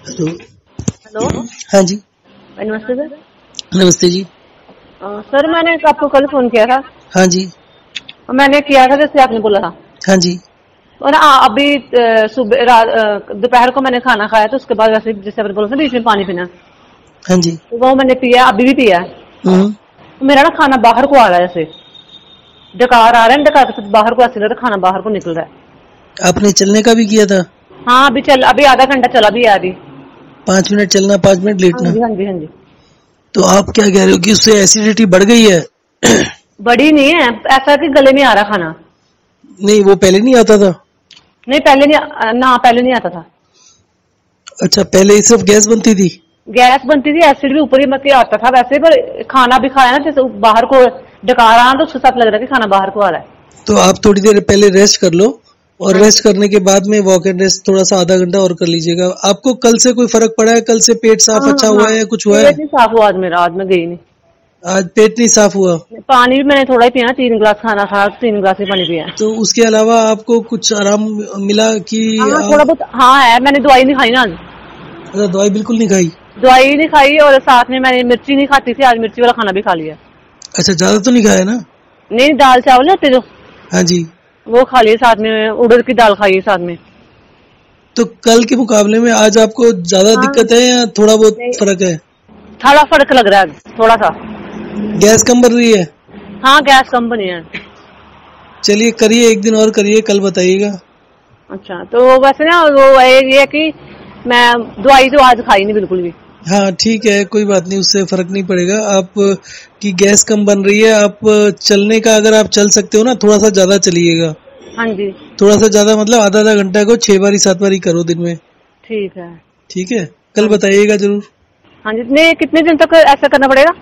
Hello. Hello. हाँ जी। नमस्ते sir. नमस्ते जी। सर मैंने आपको कल फोन किया था। हाँ जी। मैंने किया था जैसे आपने बोला था। हाँ जी। और अभी सुबह दोपहर को मैंने खाना खाया तो उसके बाद वैसे जैसे आपने बोला था बीच में पानी पीना, हाँ जी। तो वो मैंने पिया, अभी भी पिया है। तो मेरा ना खाना बाहर को आ रहा है, जैसे डकार आ रहा है, डकार के साथ बाहर को ऐसे लग रहा है, खाना बाहर को निकल रहा है। आपने चलने का भी किया था? हाँ अभी आधा घंटा चला भी है अभी। 5 मिनट चलना, 5 मिनट हाँ लेटना। जी हाँ जी हाँ जी। तो आप क्या कह रहे हो कि उससे एसिडिटी बढ़ गई है? बड़ी नहीं है, ऐसा कि गले में आ रहा खाना। नहीं, वो पहले नहीं आता था? नहीं पहले नहीं, ना पहले नहीं आता था। अच्छा, पहले सिर्फ गैस बनती थी? गैस बनती थी, एसिड भी ऊपर ही मत आता था वैसे, पर खाना भी खाया ना जैसे बाहर को डकार आ, तो उसके साथ लग रहा है कि खाना बाहर को आ रहा है। तो आप थोड़ी देर पहले रेस्ट कर लो, और हाँ रेस्ट करने के बाद में वॉक एंड रेस्ट थोड़ा सा आधा घंटा और कर लीजिएगा। आपको कल से कोई फर्क पड़ा है? कल से पेट साफ हाँ अच्छा हुआ हाँ। है या कुछ हुआ है? पेट नहीं साफ हुआ आज मेरा, आज मैं गई नहीं। आज पेट नहीं साफ हुआ? पानी भी मैंने थोड़ा ही पिया, 3 गिलास खाना खाया, 3 गिलास ही पानी पिया। तो उसके अलावा आपको कुछ आराम मिला कि हाँ थोड़ा बहुत हाँ है, मैंने दवाई नहीं खाई ना आज। अच्छा, दवाई बिल्कुल नहीं खाई? दवाई नहीं खाई, और साथ में मैंने मिर्ची नहीं खाती थी, आज मिर्ची वाला खाना भी खा लिया। अच्छा, ज्यादा तो नहीं खाया ना? नहीं, दाल चावल होते जो, हाँ जी। वो खा लिए, साथ में उड़द की दाल खाई साथ में। तो कल के मुकाबले में आज आपको ज्यादा हाँ दिक्कत है या थोड़ा बहुत नहीं, फर्क है? थोड़ा फर्क लग रहा है थोड़ा सा। गैस कम बन रही है? हाँ गैस कम बनी है। चलिए, करिए, एक दिन और करिए, कल बताइएगा। अच्छा, तो वैसे ना वो ये है कि मैं दवाई तो आज खाई नहीं बिल्कुल भी। हाँ ठीक है, कोई बात नहीं, उससे फर्क नहीं पड़ेगा। आप की गैस कम बन रही है, आप चलने का, अगर आप चल सकते हो ना, थोड़ा सा ज्यादा चलिएगा। हाँ जी। थोड़ा सा ज्यादा मतलब आधा आधा घंटा को 6 बारी 7 बारी करो दिन में। ठीक है। ठीक है, कल हाँ जी। बताइएगा जरूर। हाँ जी, नहीं कितने दिन तक ऐसा करना पड़ेगा?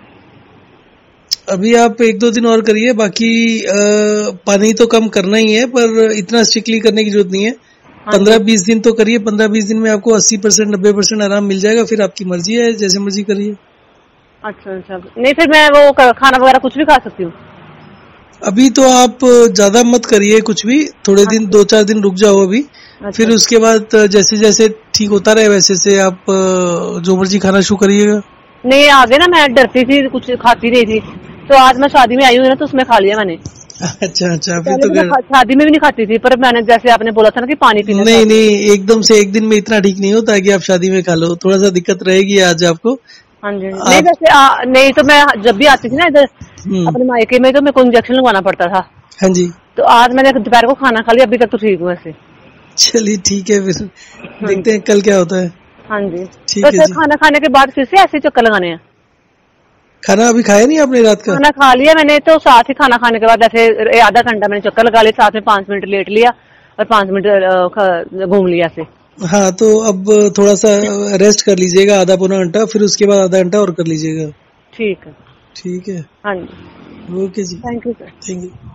अभी आप 1-2 दिन और करिए, बाकी पानी तो कम करना ही है, पर इतना स्ट्रिक्टली करने की जरूरत नहीं है। हाँ जी। 15-20 दिन तो करिए, 15-20 दिन में आपको 80% 90% आराम मिल जाएगा। फिर आपकी मर्जी है, जैसे मर्जी करिए। अच्छा अच्छा, नहीं फिर मैं वो खाना वगैरह कुछ भी खा सकती हूँ? अभी तो आप ज्यादा मत करिए कुछ भी, थोड़े दिन, अच्छा 2-4 दिन रुक जाओ अभी। अच्छा फिर अच्छा। उसके बाद जैसे जैसे ठीक होता रहे वैसे से आप जो मर्जी खाना शुरू करिएगा। नहीं आगे ना मैं डरती थी, कुछ खाती नहीं थी, तो आज मैं शादी में आई हूँ ना, तो उसमें खा लिया मैंने। अच्छा अच्छा, फिर पहले तो तो मैं शादी में भी नहीं खाती थी, पर मैंने जैसे आपने बोला था ना कि पानी पीना नहीं साथ में। नहीं, एकदम से एक दिन में इतना ठीक नहीं होता कि आप शादी में खा लो, थोड़ा सा दिक्कत रहेगी आज आपको। हाँ जी, नहीं आप वैसे नहीं तो मैं जब भी आती थी ना इधर हम्म। अपने मायके में, तो मेरे को इंजेक्शन लगवाना पड़ता था। हाँ जी। तो आज मैंने दोपहर को खाना खा लिया, अभी तक तो ठीक हूँ ऐसे। चलिए ठीक है, फिर हाँ देखते जी। हैं कल क्या होता है। हाँ जी। ठीक तो है सर जी। खाना खाने के बाद फिर से ऐसे ही चक्कर लगाने हैं? खाना अभी खाया नहीं आपने रात का? खाना खा लिया मैंने, तो साथ ही खाना खाने के बाद ऐसे आधा घंटा मैंने चक्कर लगा लिया, साथ में 5 मिनट लेट लिया और 5 मिनट घूम लिया ऐसे। हाँ, तो अब थोड़ा सा रेस्ट कर लीजिएगा, आधा पौना घंटा, फिर उसके बाद आधा घंटा और कर लीजिएगा। ठीक है। ठीक है। हाँ जी। ओके जी। Thank you sir. Thank you.